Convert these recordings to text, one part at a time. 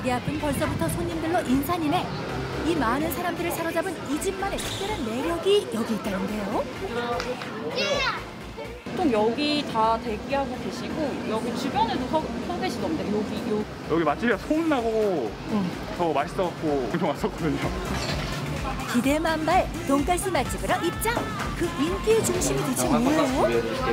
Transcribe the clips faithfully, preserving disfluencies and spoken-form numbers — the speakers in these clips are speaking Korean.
가게 앞은 벌써부터 손님들로 인산이네. 이 많은 사람들을 사로잡은 이 집만의 특별한 매력이 여기 있다는데요. 보통 여기 다 대기하고 계시고 여기 주변에도 서, 서 계시던데 여기 요. 여기 맛집이라 소문나고 응. 더 맛있어갖고 엄청 왔었거든요. 기대만발 돈가스 맛집으로 입장. 그 인기의 중심이 대체 뭐예요?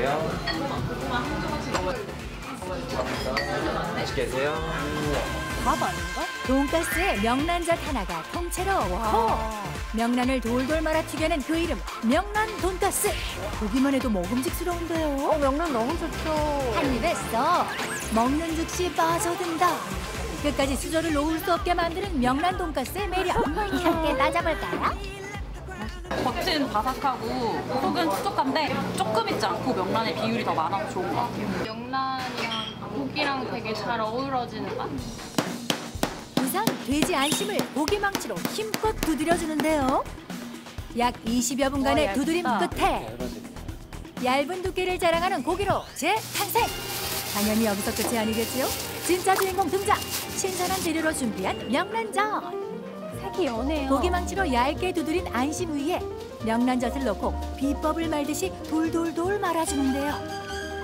맛있게 드세요. 밥 아닌가? 돈가스에 명란젓 하나가 통째로 와. 명란을 돌돌 말아 튀겨낸 그 이름 명란 돈가스. 보기만 해도 먹음직스러운데요. 어, 명란 너무 좋죠. 한 입에 쏙 먹는 즉시 빠져든다. 끝까지 수저를 놓을 수 없게 만드는 명란 돈가스의 매력. 함께 따져볼까요? 겉은 바삭하고 속은 촉촉한데 조금 있지 않고 명란의 비율이 더 많아서 좋은 것 같아요. 명란이랑 고기랑 되게 잘 어우러지는 맛? 우선 돼지 안심을 고기망치로 힘껏 두드려주는데요. 약 이십여 분간의 와, 두드림 얇다. 끝에 얇은 두께를 자랑하는 고기로 재탄생! 당연히 여기서 끝이 아니겠지요? 진짜 주인공 등장! 신선한 재료로 준비한 명란젓! 색이 연해요. 고기망치로 얇게 두드린 안심 위에 명란젓을 넣고 비법을 말듯이 돌돌돌 말아주는데요.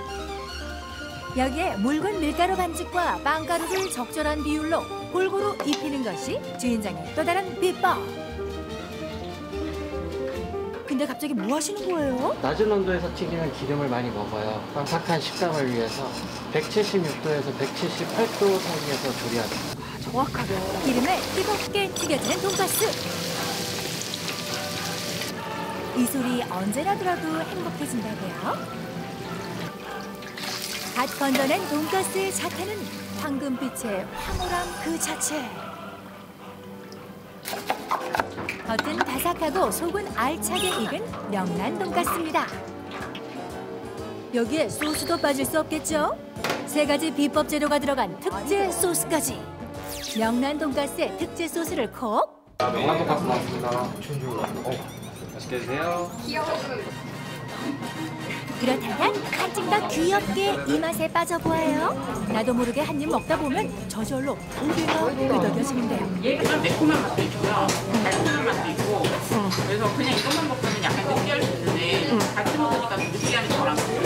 여기에 묽은 밀가루 반죽과 빵가루를 적절한 비율로 골고루 입히는 것이 주인장의 또 다른 비법. 근데 갑자기 뭐 하시는 거예요? 낮은 온도에서 튀기면 기름을 많이 먹어요. 바삭한 식감을 위해서 백칠십육 도에서 백칠십팔 도 사이에서 조리합니다. 정확하게. 기름에 뜨겁게 튀겨지는 돈가스. 이 소리 언제나 들어도 행복해진다고요. 갓 건져낸 돈가스의 자태는 황금빛의 황홀함 그 자체. 겉은 바삭하고 속은 알차게 익은 명란 돈가스입니다. 여기에 소스도 빠질 수 없겠죠? 세 가지 비법 재료가 들어간 특제 소스까지. 명란 돈가스에 특제 소스를 콕. 아, 명란 돈가스 나왔습니다. 어, 맛있게 드세요. 그렇다면 한층 더 귀엽게 이 맛에 빠져보아요. 나도 모르게 한 입 먹다 보면 저절로 고개가 끄덕여지는데요. 얘가 매콤한 맛도 있고요. 달콤한 맛도 있고. 그래서 그냥 이것만 먹으면 약간 느끼할 수 있는데 같이 먹으니까 느끼함이 덜하고.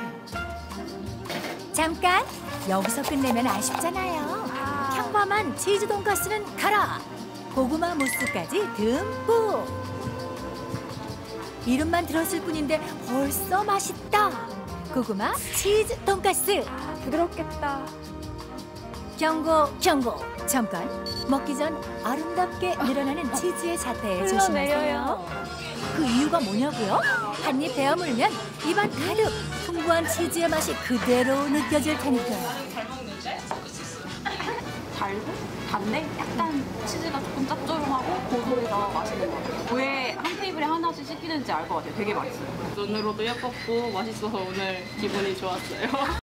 잠깐! 여기서 끝내면 아쉽잖아요. 평범한 치즈 돈가스는 가라! 고구마 무스까지 듬뿍! 이름만 들었을 뿐인데 벌써 맛있다! 고구마 치즈 돈가스! 부드럽겠다. 경고, 경고! 잠깐! 먹기 전 아름답게 늘어나는 치즈의 자태에 조심하세요. 흘러내려요. 그 이유가 뭐냐고요? 한 입 베어 물면 입안 가득 풍부한 치즈의 맛이 그대로 느껴질 테니까요. 잘 먹는데? 달고 단데 약간 치즈가 조금 짭조름하고 고소해서 맛있는 것 같아요. 왜 한 테이블에 하나씩 시키는지 알 것 같아요. 되게 맛있어요. 눈으로도 예뻤고 맛있어서 오늘 기분이 좋았어요.